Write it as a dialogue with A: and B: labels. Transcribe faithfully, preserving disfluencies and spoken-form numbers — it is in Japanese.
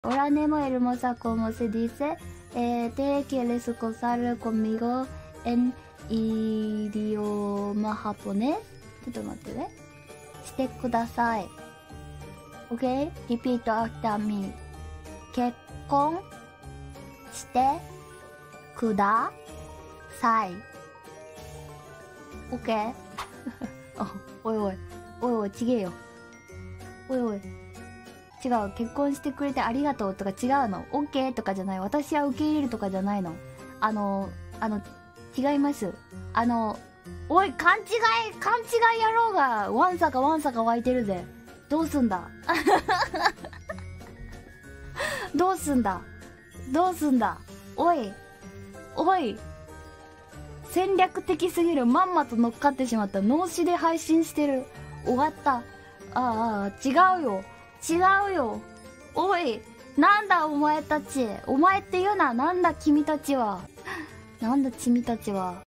A: Hola Nemo hermosa, ¿cómo se dice? Eh, ¿te quieres gozar conmigo en idioma japonés? ちょっと待ってね。してください。OK? Repeat after me. 結婚してください。OK? あ、おいおい。おいおい、ちげえよ。おいおい。違う。結婚してくれてありがとうとか違うの。OK とかじゃない。私は受け入れるとかじゃないの。あの、あの、違います。あの、おい、勘違い、勘違い野郎が、ワンサかワンサか湧いてるぜ。どうすんだどうすんだどうすんだおい、おい、戦略的すぎる。まんまと乗っかってしまった。脳死で配信してる。終わった。ああ、違うよ。違うよ。おい、なんだお前たち。お前って言うな。なんだ君たちは。なんだ君たちは。